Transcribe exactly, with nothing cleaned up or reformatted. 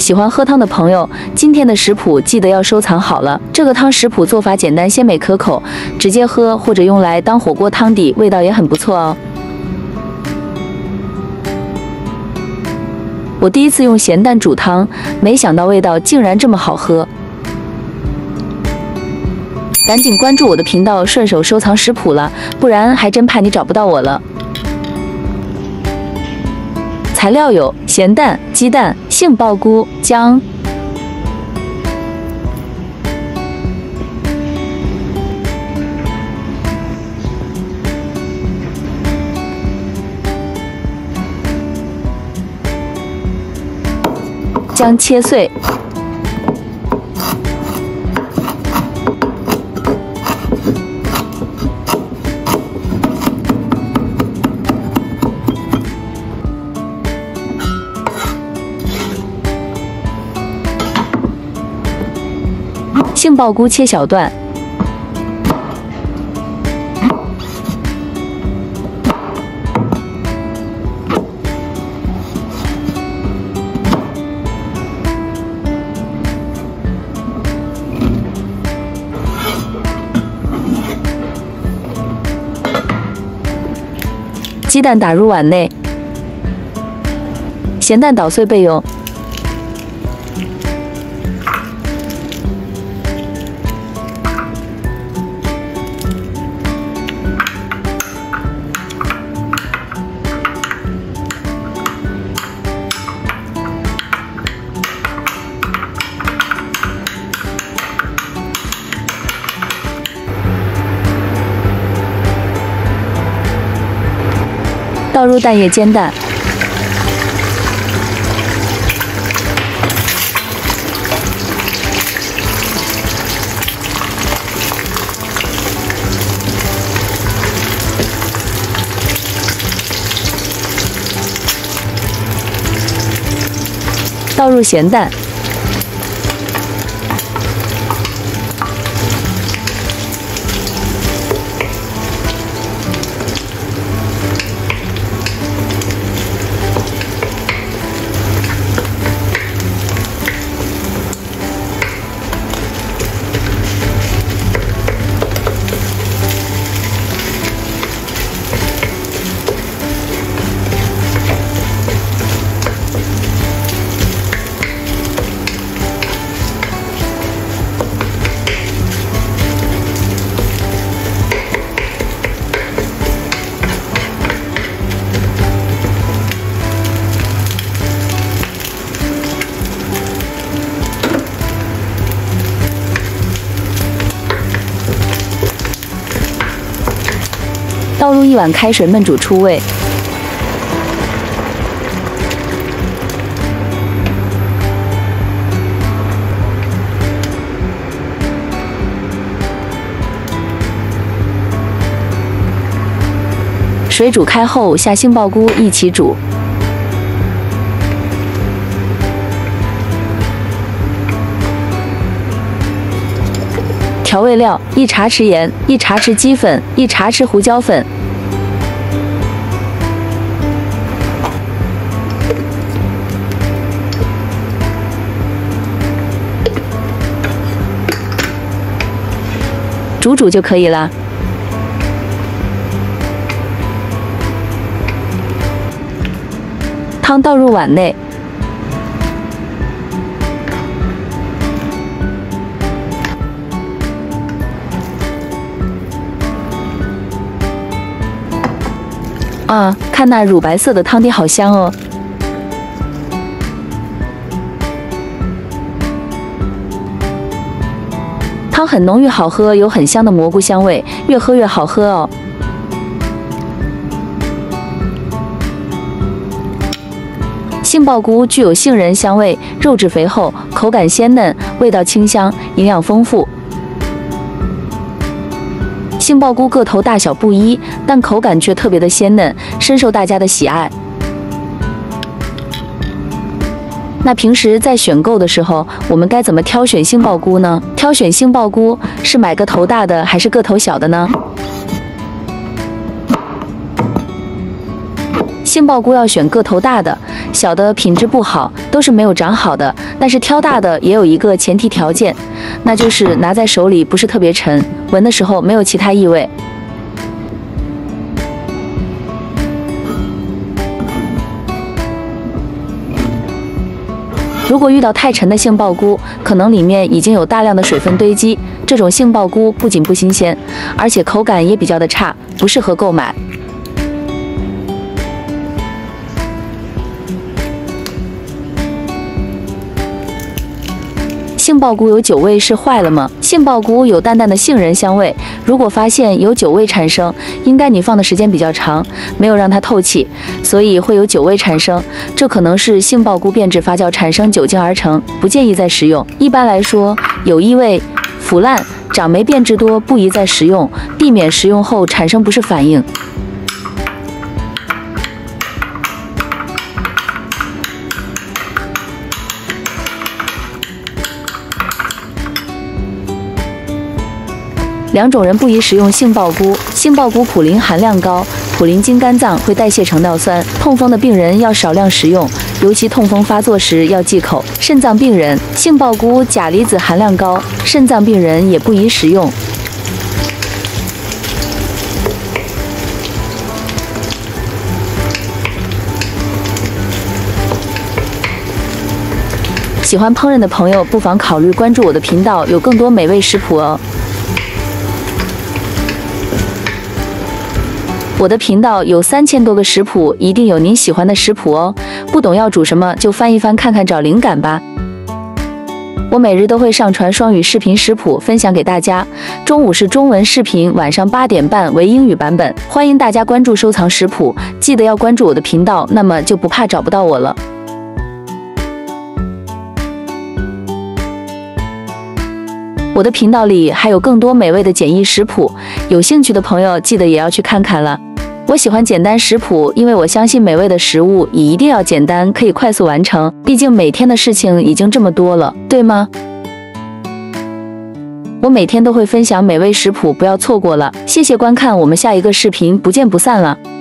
喜欢喝汤的朋友，今天的食谱记得要收藏好了。这个汤食谱做法简单，鲜美可口，直接喝或者用来当火锅汤底，味道也很不错哦。我第一次用咸蛋煮汤，没想到味道竟然这么好喝。赶紧关注我的频道，顺手收藏食谱了，不然还真怕你找不到我了。材料有咸蛋、鸡蛋、杏鲍菇、姜。姜切碎。杏鲍菇切小段，鸡蛋打入碗内，咸蛋捣碎备用。倒入蛋液煎蛋，倒入咸蛋，倒入一碗开水焖煮出味。水煮开后，下杏鲍菇一起煮。调味料：一茶匙盐，一茶匙鸡粉，一茶匙胡椒粉。煮煮就可以了。汤倒入碗内。啊，看那乳白色的汤底好香哦！汤很浓郁好喝，有很香的蘑菇香味，越喝越好喝哦。杏鲍菇具有杏仁香味，肉质肥厚，口感鲜嫩，味道清香，营养丰富。杏鲍菇个头大小不一，但口感却特别的鲜嫩，深受大家的喜爱。那平时在选购的时候，我们该怎么挑选杏鲍菇呢？挑选杏鲍菇是买个头大的还是个头小的呢？ 杏鲍菇要选个头大的，小的品质不好，都是没有长好的。但是挑大的也有一个前提条件，那就是拿在手里不是特别沉，闻的时候没有其他异味。如果遇到太沉的杏鲍菇，可能里面已经有大量的水分堆积，这种杏鲍菇不仅不新鲜，而且口感也比较的差，不适合购买。杏鲍菇有酒味是坏了吗？杏鲍菇有淡淡的杏仁香味，如果发现有酒味产生，应该你放的时间比较长，没有让它透气，所以会有酒味产生。这可能是杏鲍菇变质发酵产生酒精而成，不建议再食用。一般来说，有异味、腐烂、长霉变质多不宜再食用，避免食用后产生不适反应。两种人不宜食用杏鲍菇。杏鲍菇普林含量高，普林经肝脏会代谢成尿酸，痛风的病人要少量食用，尤其痛风发作时要忌口。肾脏病人，杏鲍菇钾离子含量高，肾脏病人也不宜食用。喜欢烹饪的朋友不妨考虑关注我的频道，有更多美味食谱哦。我的频道有三千多个食谱，一定有您喜欢的食谱哦。不懂要煮什么，就翻一翻看看找灵感吧。我每日都会上传双语视频食谱分享给大家，中午是中文视频，晚上八点半为英语版本。欢迎大家关注收藏食谱，记得要关注我的频道，那么就不怕找不到我了。我的频道里还有更多美味的简易食谱，有兴趣的朋友记得也要去看看了。我喜欢简单食谱，因为我相信美味的食物也一定要简单，可以快速完成，毕竟每天的事情已经这么多了，对吗？我每天都会分享美味食谱，不要错过了。谢谢观看，我们下一个视频不见不散了。